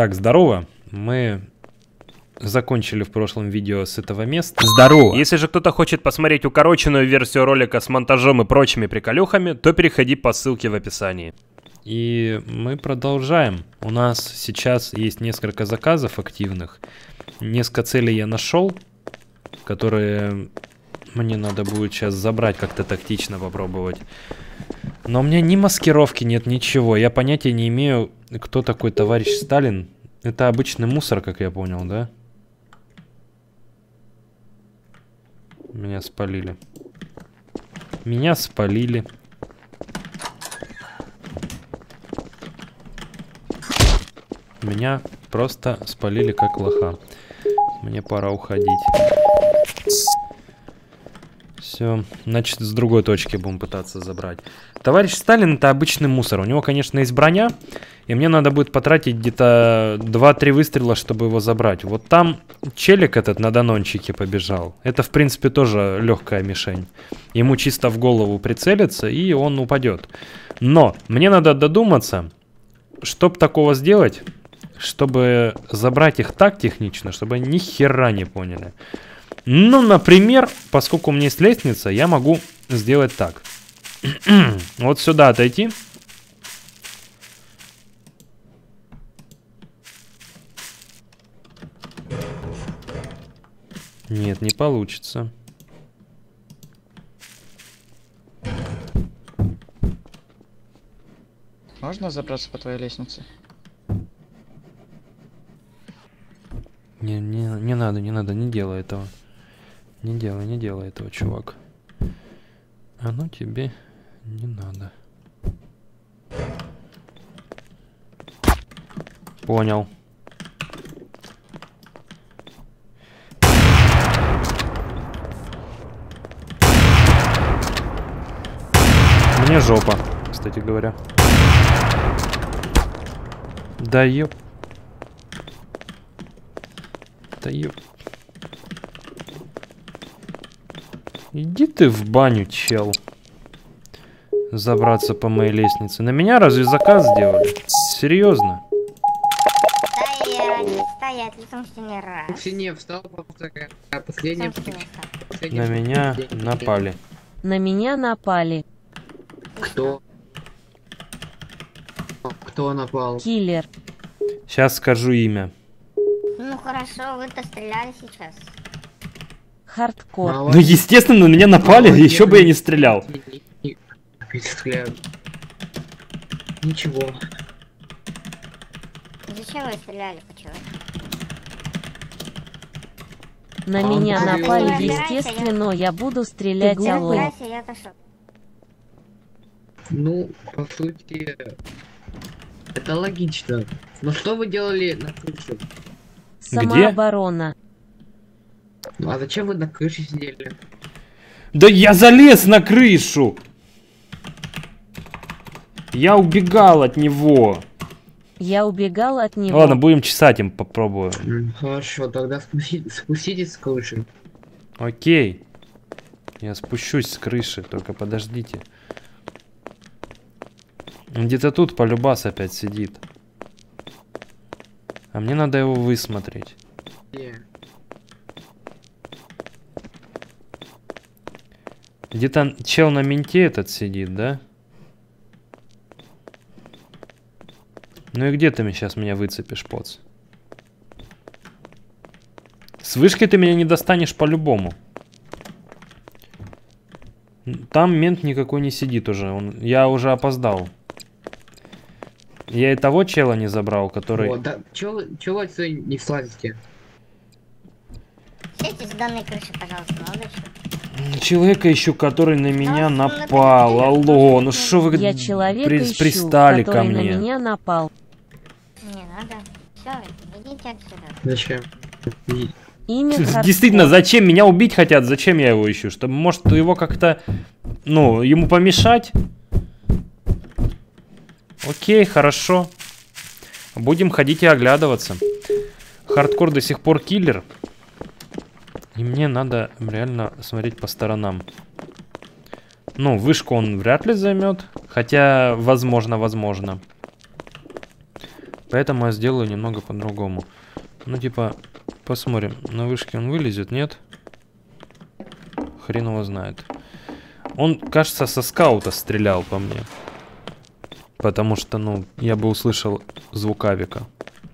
Так, здорово. Мы закончили в прошлом видео с этого места. Здорово! Если же кто-то хочет посмотреть укороченную версию ролика с монтажом и прочими приколюхами, то переходи по ссылке в описании. И мы продолжаем. У нас сейчас есть несколько заказов активных. Несколько целей я нашел, которые мне надо будет сейчас забрать, как-то тактично попробовать. Но у меня ни маскировки нет, ничего. Я понятия не имею, кто такой товарищ Сталин. Это обычный мусор, как я понял, да? Меня спалили. Меня спалили. Меня просто спалили как лоха. Мне пора уходить. Все, значит, с другой точки будем пытаться забрать. Товарищ Сталин — это обычный мусор. У него, конечно, есть броня, и мне надо будет потратить где-то 2-3 выстрела, чтобы его забрать. Вот там челик этот на данончике побежал. Это, в принципе, тоже легкая мишень. Ему чисто в голову прицелиться, и он упадет. Но мне надо додуматься, чтобы такого сделать, чтобы забрать их так технично, чтобы они ни хера не поняли. Ну, например, поскольку у меня есть лестница, я могу сделать так. Вот сюда отойти. Нет, не получится. Можно забраться по твоей лестнице? Не надо, не делай этого. Не делай этого, чувак. Оно тебе не надо. Понял. Мне жопа, кстати говоря. Да ёп. Да ёп. Иди ты в баню, чел. Забраться по моей лестнице. На меня разве заказ сделали? Серьезно? Стоять, лицом к стене, раз. К стене встал, последняя. На меня напали. На меня напали. Кто? Кто напал? Киллер. Сейчас скажу имя. Ну хорошо, вы-то стреляли сейчас. Хардкор. Ну, естественно, на меня напали, еще бы я не стрелял. Ничего. Зачем вы стреляли, почему? На меня напали, естественно, я буду стрелять, алло. Я отошел. Ну, по сути, это логично. Но что вы делали на крыше? Самооборона. Ну, а зачем вы на крыше сидели? Да я залез на крышу! Я убегал от него. Я убегал от него. Ладно, будем чесать им, попробую. Хорошо, тогда спуститесь с крыши. Окей. Я спущусь с крыши, только подождите. Где-то тут полюбас опять сидит. А мне надо его высмотреть. Где-то чел на менте этот сидит, да? Ну и где ты сейчас меня выцепишь, поц? С вышки ты меня не достанешь по-любому. Там мент никакой не сидит уже. Я уже опоздал. Я и того чела не забрал, который... Вот, да, чего вы отсюда не слазите? Сядьте с данной крыши, пожалуйста, молодой человек. Человека ищу, который на меня напал. Алло, ну что вы Я человека ищу, пристали ко который мне? на меня напал. Не надо. Все, идите отсюда. Зачем? Имя Хардкор. Действительно, зачем меня убить хотят? Зачем я его ищу? Чтобы, может, его как-то, ну, ему помешать? Окей, хорошо. Будем ходить и оглядываться. Хардкор до сих пор киллер. И мне надо реально смотреть по сторонам. Ну, вышку он вряд ли займет. Хотя, возможно. Поэтому я сделаю немного по-другому. Ну, типа, посмотрим. На вышке он вылезет, нет? Хрен его знает. Он, кажется, со скаута стрелял по мне. Потому что, ну, я бы услышал звук авика.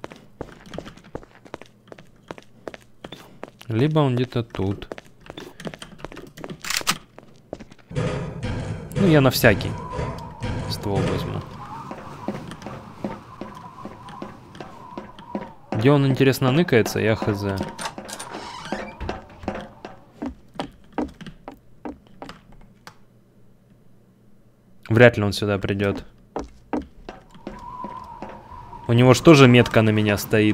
Либо он где-то тут. Ну, я на всякий ствол возьму. Где он, интересно, ныкается, я хз. Вряд ли он сюда придет. У него ж тоже метка на меня стоит.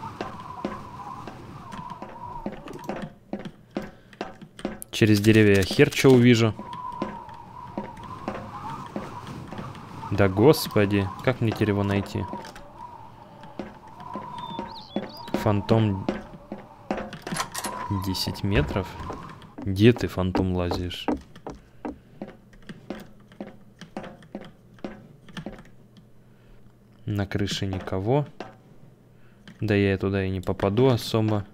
Через деревья я хер что увижу. Да господи, как мне теперь его найти? Фантом 10 метров? Где ты, фантом, лазишь? На крыше никого. Да я туда и не попаду особо.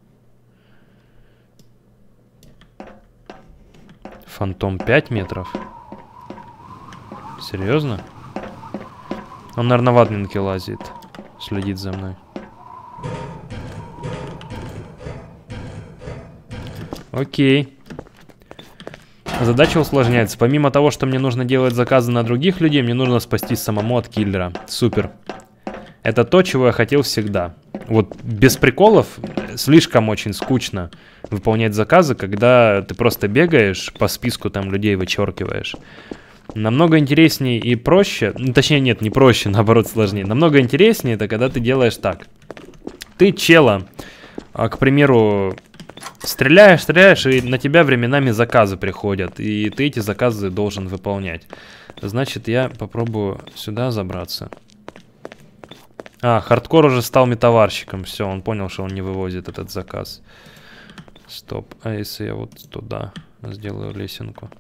Фантом 5 метров? Серьезно? Он, наверное, в админке лазит. Следит за мной. Окей. Задача усложняется. Помимо того, что мне нужно делать заказы на других людей, мне нужно спастись самому от киллера. Супер. Это то, чего я хотел всегда. Вот без приколов слишком очень скучно выполнять заказы, когда ты просто бегаешь, по списку там людей вычеркиваешь. Намного интереснее и проще, ну, точнее нет, не проще, наоборот сложнее. Намного интереснее это, когда ты делаешь так. Ты чела, к примеру, стреляешь, и на тебя временами заказы приходят, и ты эти заказы должен выполнять. Значит, я попробую сюда забраться. А, хардкор уже стал метаварщиком. Все, он понял, что он не вывозит этот заказ. Стоп. А если я вот туда сделаю лесенку?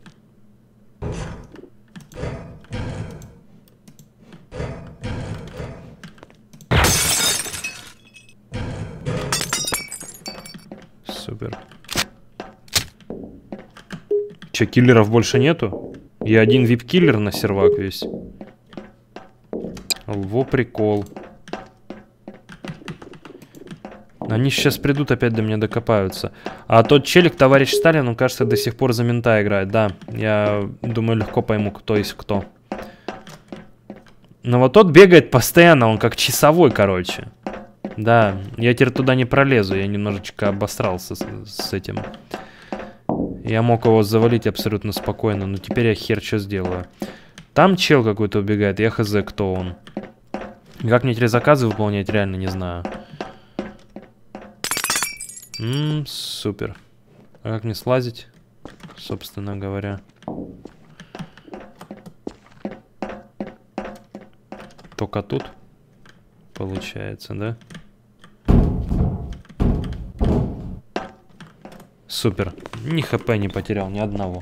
Супер. Че, киллеров больше нету? Я один вип-киллер на сервак весь. Во прикол. Они сейчас придут, опять до меня докопаются. А тот челик, товарищ Сталин, он, кажется, до сих пор за мента играет. Да, я думаю, легко пойму, кто есть кто. Но вот тот бегает постоянно, он как часовой, короче. Да, я теперь туда не пролезу, я немножечко обосрался с этим. Я мог его завалить абсолютно спокойно, но теперь я хер что сделаю. Там чел какой-то убегает, я хз, кто он. Как мне теперь заказы выполнять, реально не знаю. Супер. А как мне слазить, собственно говоря? Только тут, получается, да? Супер. Ни хп не потерял, ни одного.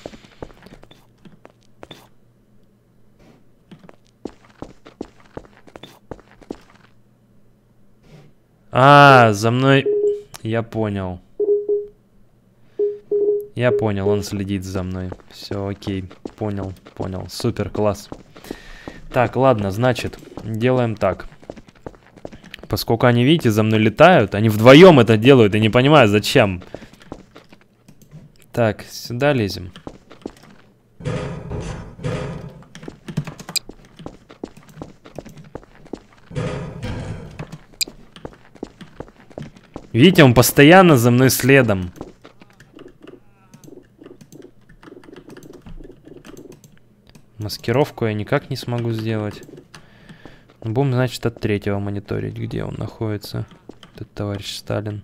А, за мной... Я понял. Я понял, он следит за мной. Все, окей. Понял, понял. Супер, класс. Так, ладно, значит, делаем так. Поскольку они, видите, за мной летают, они вдвоем это делают, я не понимаю, зачем. Так, сюда лезем. Видите, он постоянно за мной следом. Маскировку я никак не смогу сделать. Будем, значит, от третьего мониторить, где он находится. Этот товарищ Сталин.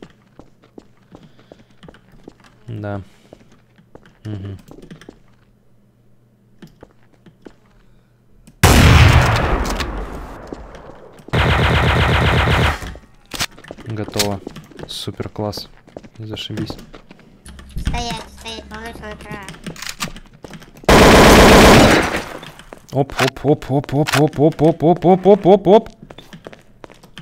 Да. Угу. Готово. Супер, класс. Зашибись. Стоять, стоять, малыш, утра. Оп, оп, оп, оп, оп, оп, оп, оп, оп, оп, оп, оп, оп.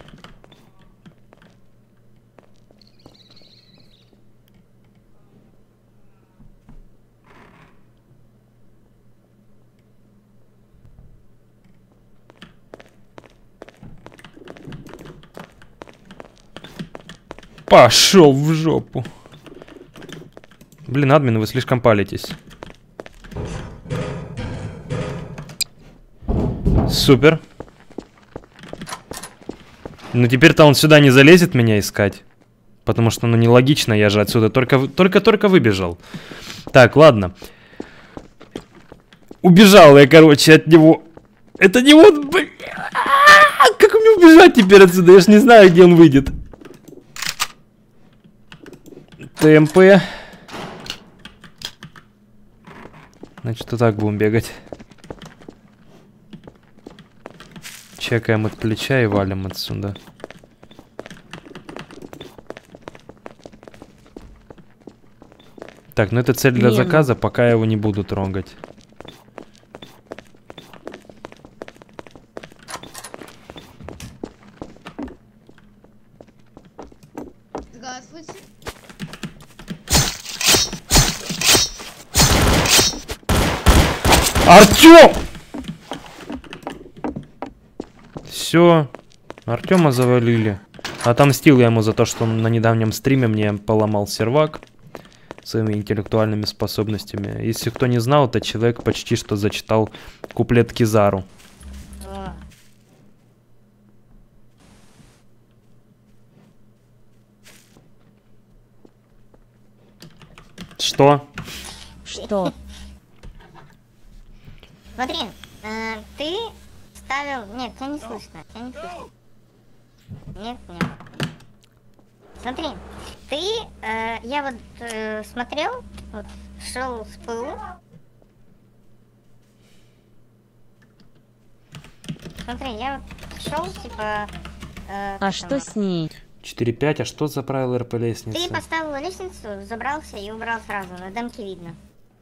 Пошел в жопу. Блин, админ, вы слишком палитесь. Супер. Ну теперь-то он сюда не залезет меня искать. Потому что, ну, нелогично, я же отсюда только выбежал. Так, ладно. Убежал я, короче, от него. Это не он, блин. Как мне убежать теперь отсюда? Я ж не знаю, где он выйдет. ТМП. Значит, вот так будем бегать. Чекаем от плеча и валим отсюда. Так, ну это цель для заказа, пока я его не буду трогать. Здравствуйте. Артём! Все, Артема завалили. Отомстил я ему за то, что он на недавнем стриме мне поломал сервак своими интеллектуальными способностями. Если кто не знал, этот человек почти что зачитал куплет Кизару. Что? Что? Смотри, ты ставил... Нет, тебя не слышно, тебя не слышно. Нет, нет. Смотри, ты... я вот смотрел, вот, шел с ПУ. Смотри, я вот шел, типа... А что с ней? 4-5, а что за правило РП Ты лестницы? поставил лестницу, забрался и убрал сразу, на демке видно.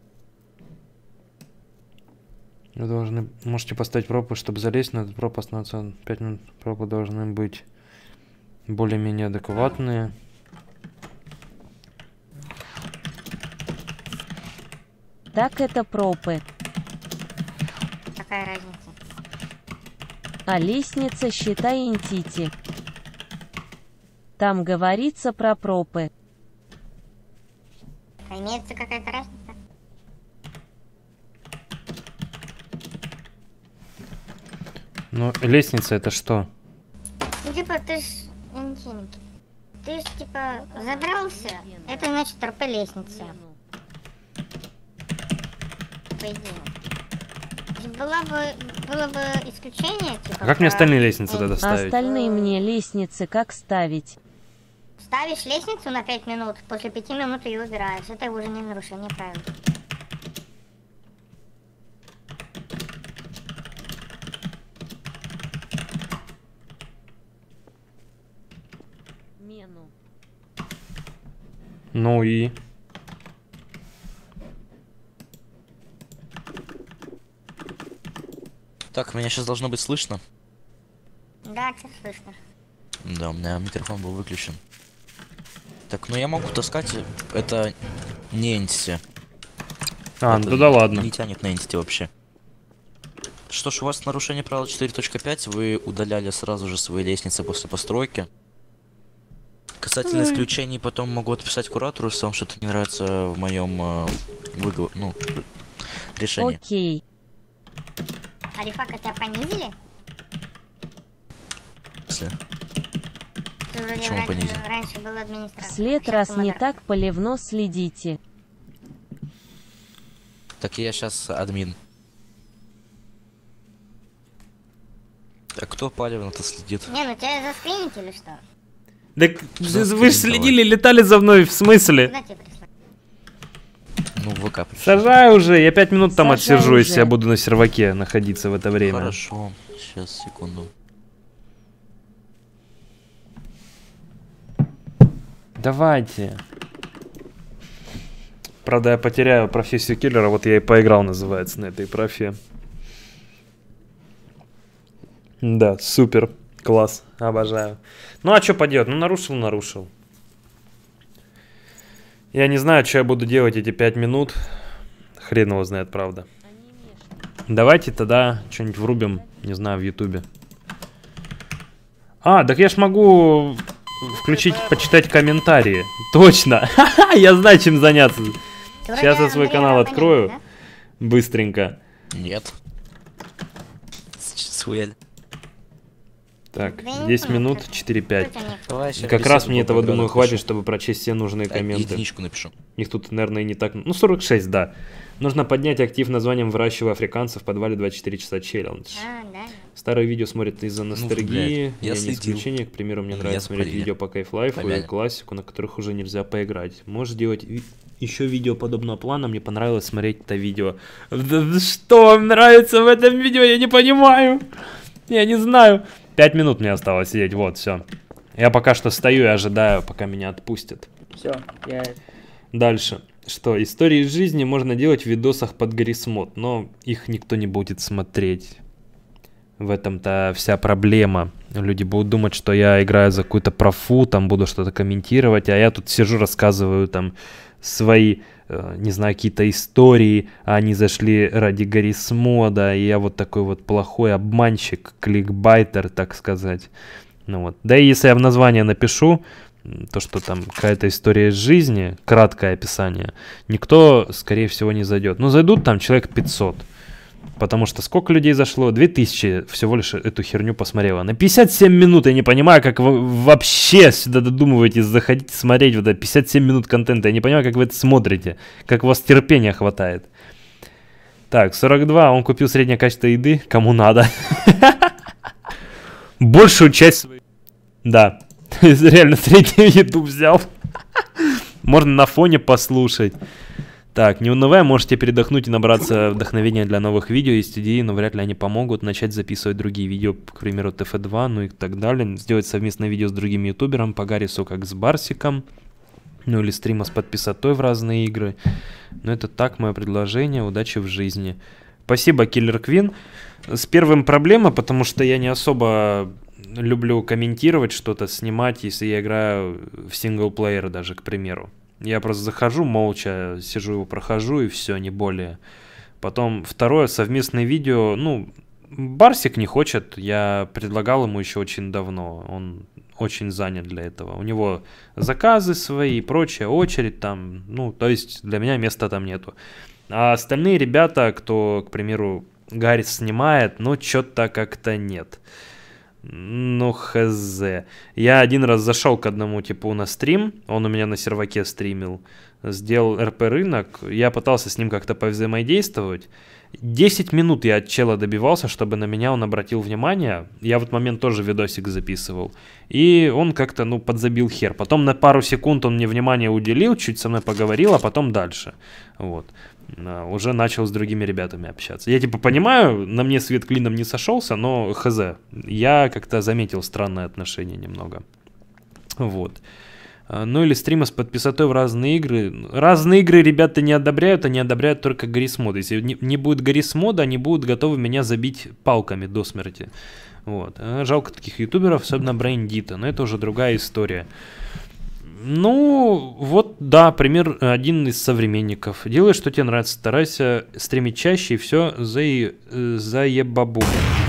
Вы должны... Можете поставить пропуск, чтобы залезть на этот пропуск на 5 минут. Пропуск должны быть более-менее адекватные. Так это пропы. Какая разница? А лестница, считай, интити. Там говорится про пропы. А имеется какая-то разница? Ну, лестница это что? Ну, типа, ты ж... Ты ж, типа, забрался, это значит РП лестница. По идее. Было бы исключение, типа... А как мне остальные лестницы тогда А ставить? остальные мне лестницы как ставить? Ставишь лестницу на 5 минут, после 5 минут ее убираешь. Это уже не нарушение правил. Мену. Ну и... Так, меня сейчас должно быть слышно. Да, тебя слышно. Да, у меня микрофон был выключен. Так, ну я могу таскать, это не entity. А, Это ну да ладно. Не тянет на entity вообще. Что ж, у вас нарушение правила 4.5, вы удаляли сразу же свои лестницы после постройки. Касательно исключений, потом могу отписать куратору, если вам что-то не нравится в моем решении. Окей. А рефака тебя понизили? Если- Ты вроде Почему понизили? раньше был администратор. След Сейчас раз ты не модератор. так поливно следите. Так я сейчас админ. Так кто палевно-то следит? Не, ну тебя заскринить или что? Так Что вы же скрин следили, летали за мной, в смысле? Куда тебя прислать? Ну, в ВК пришли. Сажай уже, я 5 минут там Сажай отсижу, если уже. я буду на серваке находиться в это время. Хорошо, сейчас, секунду. Давайте. Правда, я потеряю профессию киллера, вот я и поиграл, называется, на этой профе. Да, супер, класс, обожаю. Ну а что поделать, ну нарушил. Я не знаю, что я буду делать эти 5 минут. Хрен его знает, правда. Давайте тогда что-нибудь врубим, не знаю, в ютубе. А, так я ж могу включить, почитать комментарии. Точно. Я знаю, чем заняться. Ты Сейчас вроде я свой Андрея канал Абонента, открою. да? Быстренько. Нет. Схуяли. Так, Да я не 10 понял, минут, что это. 4-5. Что у тебя нет? Давай, щас Как беседу раз мне этого, Боброграда думаю, хватит, напишу. чтобы прочесть все нужные комменты. Единичку напишу. Их тут, наверное, не так... Ну, 46, да. Нужно поднять актив названием «Выращиваю африканцев в подвале 24 часа челлендж». А, да. Старые видео смотрят из-за ностальгии. блядь, я не следил. исключение. К примеру, мне Меня нравится смотреть спалили. видео по Кайфлайфу и Помянем. классику, на которых уже нельзя поиграть. Можешь делать еще видео подобного плана. Мне понравилось смотреть это видео. Что вам нравится в этом видео? Я не понимаю. Я не знаю. 5 минут мне осталось сидеть. Вот, все. Я пока что стою и ожидаю, пока меня отпустят. Все, я... Дальше. Что, истории из жизни можно делать в видосах под Гаррисмод, но их никто не будет смотреть. В этом-то вся проблема. Люди будут думать, что я играю за какую-то профу, там буду что-то комментировать, а я тут сижу, рассказываю там свои, не знаю, какие-то истории, а они зашли ради Гаррисмода, и я вот такой вот плохой обманщик, кликбайтер, так сказать. Ну вот. Да и если я в название напишу, то, что там какая-то история из жизни, краткое описание, никто, скорее всего, не зайдет. Ну, зайдут там человек 500. Потому что сколько людей зашло? 2000 всего лишь эту херню посмотрело. На 57 минут я не понимаю, как вы вообще сюда додумываетесь заходить, смотреть вот это 57 минут контента. Я не понимаю, как вы это смотрите. Как у вас терпения хватает. Так, 42. Он купил среднее качество еды. Кому надо. Большую часть своей... Да. Реально среднюю еду взял. Можно на фоне послушать. Так, не унывай, можете передохнуть и набраться вдохновения для новых видео. Есть идеи, но вряд ли они помогут. Начать записывать другие видео, к примеру, ТФ2, ну и так далее. Сделать совместное видео с другим ютубером, по Гаррису, как с Барсиком. Ну или стрима с подписотой в разные игры. Но это так, мое предложение. Удачи в жизни. Спасибо, Killer Queen. С первым проблема, потому что я не особо люблю комментировать что-то, снимать, если я играю в синглплеер даже, к примеру. Я просто захожу молча, сижу его прохожу и все, не более. Потом второе, совместное видео, ну, Барсик не хочет, я предлагал ему еще очень давно, он очень занят для этого. У него заказы свои и прочее, очередь там, ну, то есть для меня места там нету. А остальные ребята, кто, к примеру, Гаррис снимает, ну, что-то как-то нет. Ну, хз. Я один раз зашел к одному типу на стрим, он у меня на серваке стримил, сделал РП рынок, я пытался с ним как-то повзаимодействовать. 10 минут я от чела добивался, чтобы на меня он обратил внимание. Я в этот момент тоже видосик записывал. И он как-то, ну, подзабил хер. Потом на пару секунд он мне внимание уделил, чуть со мной поговорил, а потом дальше. Вот. Уже начал с другими ребятами общаться. Я типа понимаю, на мне свет клином не сошелся, но хз. Я как-то заметил странное отношение немного. Вот. Ну или стримы с подписотой в разные игры. Разные игры ребята не одобряют, они одобряют только Гаррисмод. Если не будет Гаррисмода, они будут готовы меня забить палками до смерти. Вот. Жалко таких ютуберов, особенно Брейндита, но это уже другая история. Ну, вот, да, пример один из современников. Делай, что тебе нравится, старайся стримить чаще и все заебабу.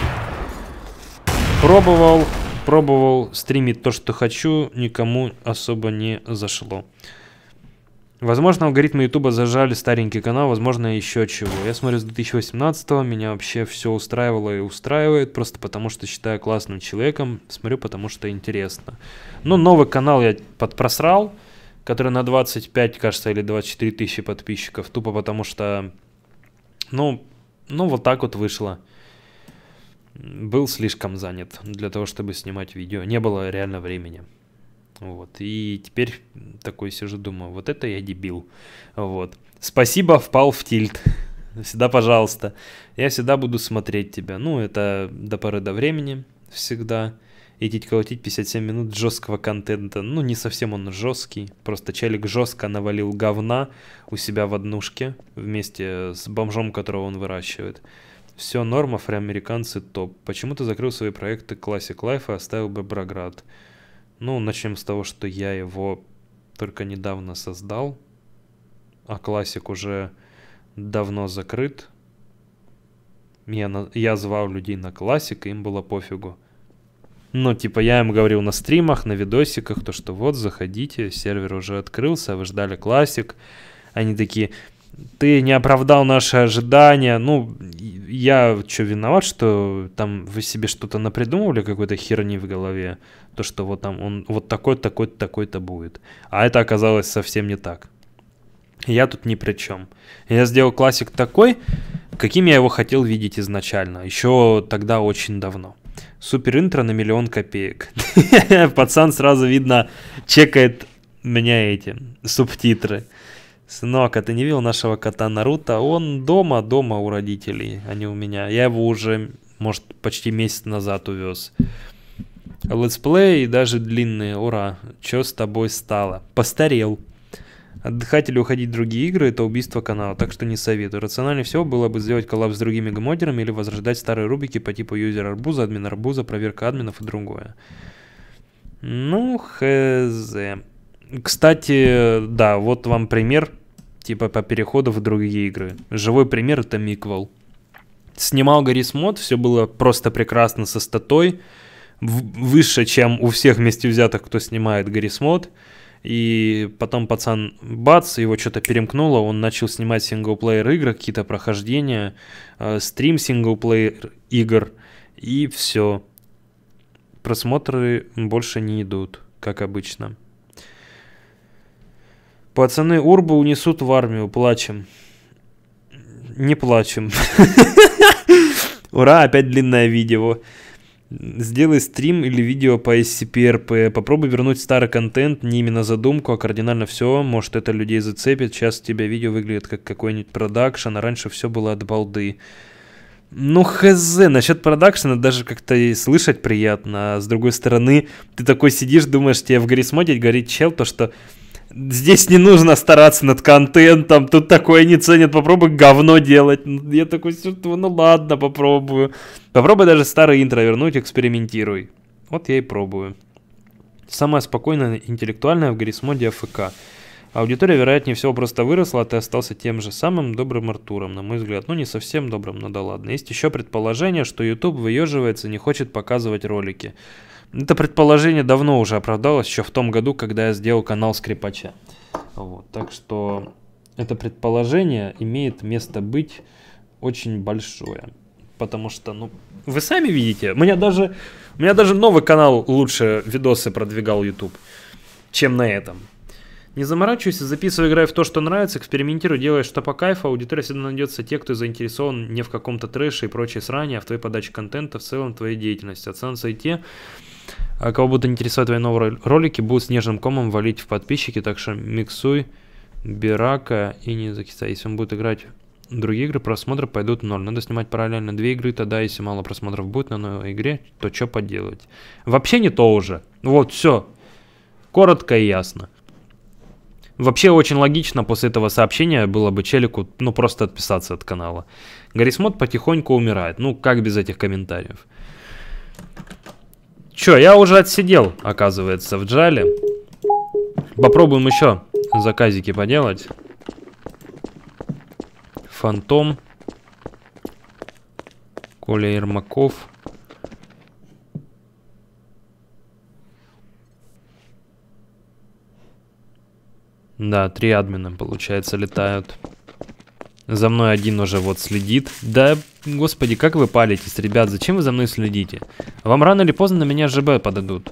Пробовал стримить то, что хочу, никому особо не зашло. Возможно, алгоритмы ютуба зажали старенький канал, возможно, еще чего. Я смотрю с 2018-го, меня вообще все устраивало и устраивает, просто потому что считаю классным человеком, смотрю, потому что интересно. Ну, новый канал я подпросрал, который на 25, кажется, или 24 тысячи подписчиков, тупо потому что, ну, вот так вот вышло. Был слишком занят для того, чтобы снимать видео, не было реально времени. Вот, и теперь такой сижу, думаю, вот это я дебил. Вот. Спасибо, впал в тильт. Всегда, пожалуйста. Я всегда буду смотреть тебя. Ну, это до поры до времени всегда. Идти колотить 57 минут жесткого контента. Ну, не совсем он жесткий. Просто челик жестко навалил говна у себя в однушке вместе с бомжом, которого он выращивает. Все норм, афроамериканцы топ. Почему ты закрыл свои проекты Classic Life и оставил Боброград? Ну, начнем с того, что я его только недавно создал, а классик уже давно закрыт. Я звал людей на классик, и им было пофигу. Ну, типа, я им говорил на стримах, на видосиках, то, что вот, заходите, сервер уже открылся, вы ждали классик. Они такие, ты не оправдал наши ожидания. Ну, я что, виноват, что там вы себе что-то напридумывали, какой-то херни в голове? То, что вот там он вот такой-то, такой-то, такой-то будет. А это оказалось совсем не так. Я тут ни при чем. Я сделал классик такой, каким я его хотел видеть изначально. Еще тогда очень давно. Супер интро на 1 000 000 копеек. Пацан сразу видно чекает меня эти субтитры. Сынок, а ты не видел нашего кота Наруто? Он дома у родителей, а не у меня. Я его уже, может, почти месяц назад увез. Летсплей даже длинные, ура. Чё с тобой стало? Постарел. Отдыхать или уходить в другие игры — это убийство канала, так что не советую. Рациональнее всего было бы сделать коллаб с другими гмодерами или возрождать старые рубрики по типу юзер арбуза, админ арбуза, проверка админов и другое. Ну, хз. Кстати, да, вот вам пример, типа по переходу в другие игры. Живой пример — это Миквел. Снимал Гаррис Мод, все было просто прекрасно со статой, выше, чем у всех вместе взятых, кто снимает Гаррис Мод. И потом пацан, бац, его что-то перемкнуло, он начал снимать синглплеер игры, какие-то прохождения, стрим синглплеер игр, и все. Просмотры больше не идут, как обычно. Пацаны Урбу унесут в армию, плачем. Не плачем. Ура, опять длинное видео. Сделай стрим или видео по SCP-RP. Попробуй вернуть старый контент, не именно задумку, а кардинально все. Может, это людей зацепит. Сейчас у тебя видео выглядит как какой-нибудь продакшн, а раньше все было от балды. Ну, хз, насчет продакшена даже как-то и слышать приятно. А с другой стороны, ты такой сидишь, думаешь, тебе в Гаррис Моде говорит чел, то что здесь не нужно стараться над контентом, тут такое не ценят, попробуй говно делать. Я такой, ну ладно, попробую. Попробуй даже старый интро вернуть, экспериментируй. Вот я и пробую. Самое спокойное интеллектуальное в Гаррис Моде АФК. Аудитория, вероятнее всего, просто выросла, а ты остался тем же самым добрым Артуром, на мой взгляд. Ну, не совсем добрым, но да ладно. Есть еще предположение, что YouTube выеживается, не хочет показывать ролики. Это предположение давно уже оправдалось, еще в том году, когда я сделал канал Скрипача. Вот, так что это предположение имеет место быть очень большое. Потому что, ну, вы сами видите, у меня даже новый канал лучше видосы продвигал YouTube, чем на этом. Не заморачивайся, записывай, играй в то, что нравится, экспериментируй, делай что по кайфу. Аудитория всегда найдется те, кто заинтересован не в каком-то трэше и прочей сране, а в твоей подаче контента, в целом твоей деятельности. Оценятся и те, кого будут интересовать твои новые ролики, будут снежным комом валить в подписчики, так что миксуй, бирака и не закисай. Если он будет играть в другие игры, просмотры пойдут в ноль. Надо снимать параллельно 2 игры, тогда если мало просмотров будет на новой игре, то что поделать. Вообще не то уже. Вот, все. Коротко и ясно. Вообще очень логично после этого сообщения было бы челику, ну, просто отписаться от канала. Гаррис Мод потихоньку умирает. Ну, как без этих комментариев. Чё, я уже отсидел, оказывается, в джале. Попробуем еще заказики поделать. Фантом. Коля Ермаков. Да, 3 админа, получается, летают. За мной один уже вот следит. Да, господи, как вы палитесь, ребят? Зачем вы за мной следите? Вам рано или поздно на меня ЖБ подадут.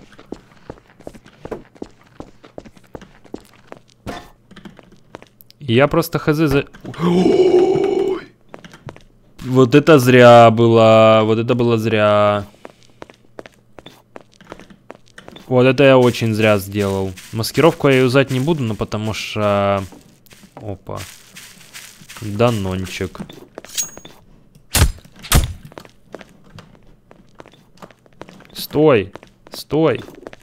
Я просто хз за... Вот это зря было. Вот это было зря. Вот это я очень зря сделал. Маскировку я юзать не буду, но потому что... Опа. Данончик. Стой. Стой.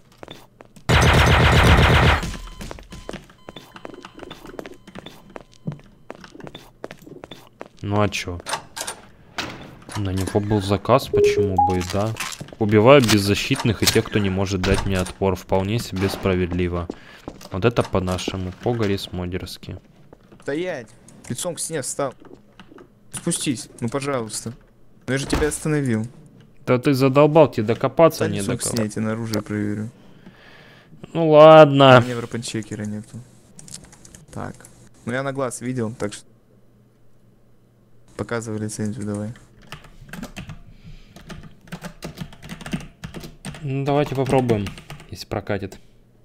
Ну а чё? На него был заказ, почему бы и да. Убиваю беззащитных и тех, кто не может дать мне отпор. Вполне себе справедливо. Вот это по-нашему, по-Гаррис Модерски. Стоять! Лицом к стене встал. Спустись, ну пожалуйста. Ну я же тебя остановил. Да ты задолбал, тебе докопаться не до кого. Снять, я на оружие проверю. Ну У ладно. меня врапенчекера нету. Так. Ну я на глаз видел, так что... Показывай лицензию, давай. Ну давайте попробуем, если прокатит.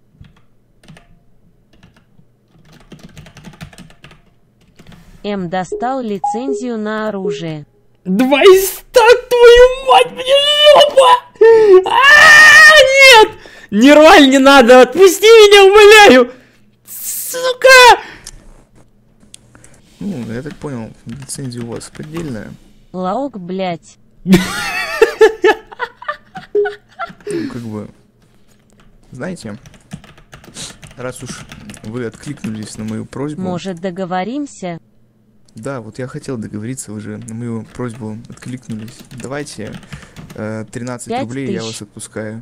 М достал лицензию на оружие. 200, твою мать, мне жопа! Нет! Не рваль, не надо, отпусти меня, умоляю! Сука! Ну, я так понял, лицензия у вас поддельная. Лаук, блять. Ну, как бы... Знаете, раз уж вы откликнулись на мою просьбу... Может, договоримся? Да, вот я хотел договориться, вы же на мою просьбу откликнулись. Давайте 13 рублей, я вас отпускаю.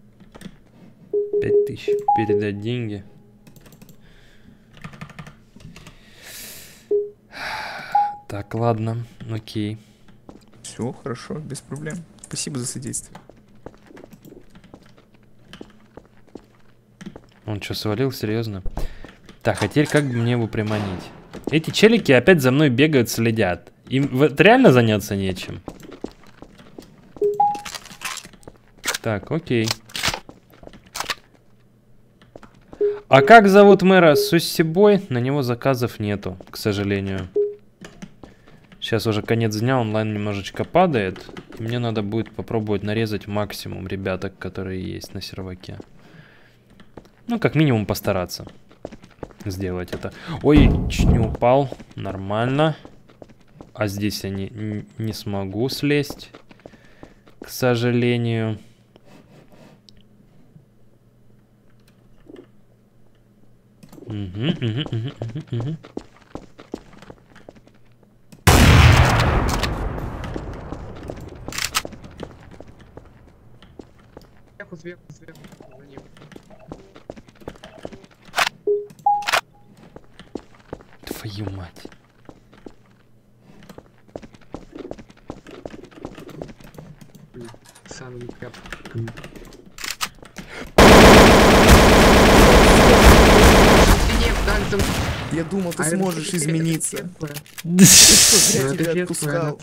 5000, передать деньги. Так, ладно, окей. Все, хорошо, без проблем. Спасибо за содействие. Он что, свалил? Серьезно? Так, а теперь как бы мне его приманить? Эти челики опять за мной бегают, следят. Им вот реально заняться нечем. Так, окей. А как зовут мэра Сусибой? На него заказов нету, к сожалению. Сейчас уже конец дня, онлайн немножечко падает. И мне надо будет попробовать нарезать максимум ребяток, которые есть на серваке. Ну, как минимум постараться сделать это. Ой, чуть не упал. Нормально. А здесь я не смогу слезть, к сожалению. Угу. Сверху. Твою мать. Самый кап. Я думал, ты сможешь измениться. Я тебя отпускал.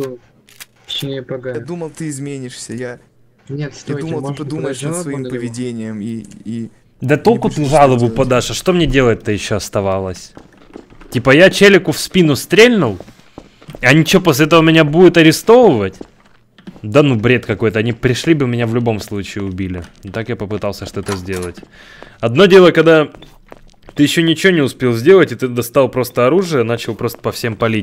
Я думал, ты изменишься. Я Нет, думал, ты подумаешь над своим поведением и... Да толку ты жалобу подашь, а что мне делать-то еще оставалось? Типа я челику в спину стрельнул, а ничего после этого меня будет арестовывать? Да ну бред какой-то, они пришли бы меня в любом случае убили. Так я попытался что-то сделать. Одно дело, когда ты еще ничего не успел сделать, и ты достал просто оружие, начал просто по всем палить.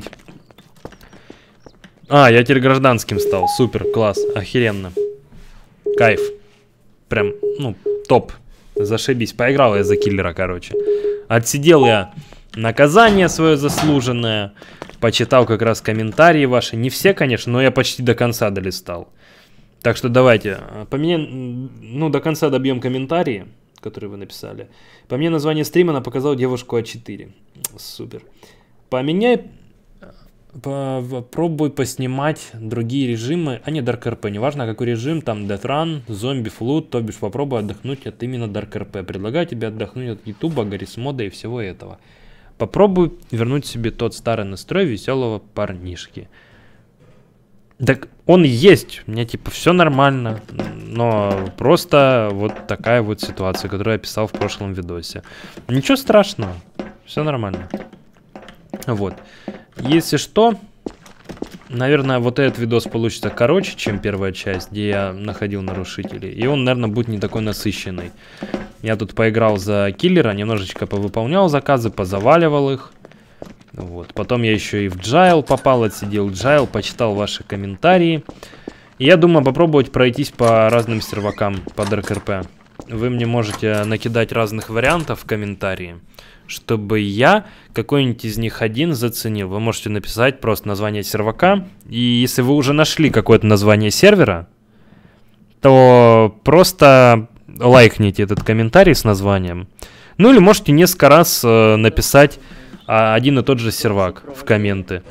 А, я теперь гражданским стал, супер, класс, охеренно. Кайф. Прям, ну, топ. Зашибись. Поиграл я за киллера, короче. Отсидел я наказание свое заслуженное. Почитал как раз комментарии ваши. Не все, конечно, но я почти до конца долистал. Так что давайте. Ну, до конца добьем комментарии, которые вы написали. По мне название стрима она показала девушку А4. Супер. Поменяй... Попробуй поснимать другие режимы, а не Dark RP, неважно какой режим, там Death Run, Zombie Flood, то бишь попробуй отдохнуть от именно Dark RP. Предлагаю тебе отдохнуть от Ютуба, Гаррисмода и всего этого. Попробуй вернуть себе тот старый настрой веселого парнишки. Так он есть, у меня типа все нормально, но просто вот такая вот ситуация, которую я описал в прошлом видосе. Ничего страшного, все нормально. Вот. Если что, наверное, вот этот видос получится короче, чем первая часть, где я находил нарушителей. И он, наверное, будет не такой насыщенный. Я тут поиграл за киллера, немножечко повыполнял заказы, позаваливал их. Вот. Потом я еще и в Джайл попал, отсидел Джайл, почитал ваши комментарии. И я думаю попробовать пройтись по разным сервакам под РКРП. Вы мне можете накидать разных вариантов в комментарии, чтобы я какой-нибудь из них один заценил. Вы можете написать просто название сервака. И если вы уже нашли какое-то название сервера, то просто лайкните этот комментарий с названием. Ну или можете несколько раз написать один и тот же сервак в комменты.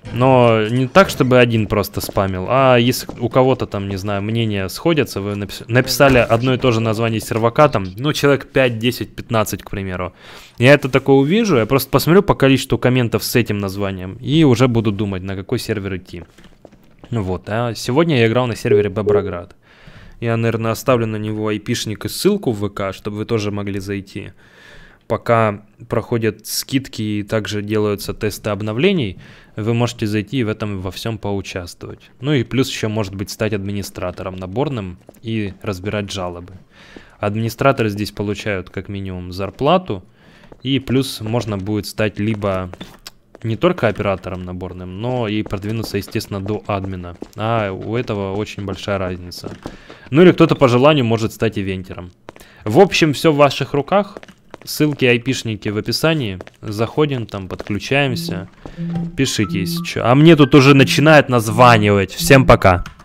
Но не так, чтобы один просто спамил, а если у кого-то там, не знаю, мнения сходятся, вы написали одно и то же название сервака, там, ну, человек 5, 10, 15, к примеру. Я это такое увижу, я просто посмотрю по количеству комментов с этим названием и уже буду думать, на какой сервер идти. Вот, а сегодня я играл на сервере Боброград. Я, наверное, оставлю на него айпишник и ссылку в ВК, чтобы вы тоже могли зайти. Пока проходят скидки и также делаются тесты обновлений, вы можете зайти и в этом во всем поучаствовать. Ну и плюс еще, может быть, стать администратором наборным и разбирать жалобы. Администраторы здесь получают как минимум зарплату, и плюс можно будет стать либо не только оператором наборным, но и продвинуться, естественно, до админа. А у этого очень большая разница. Ну или кто-то по желанию может стать ивентером. В общем, все в ваших руках. Ссылки, айпишники в описании. Заходим, там подключаемся. Пишите, если что. А мне тут уже начинает названивать. Всем пока.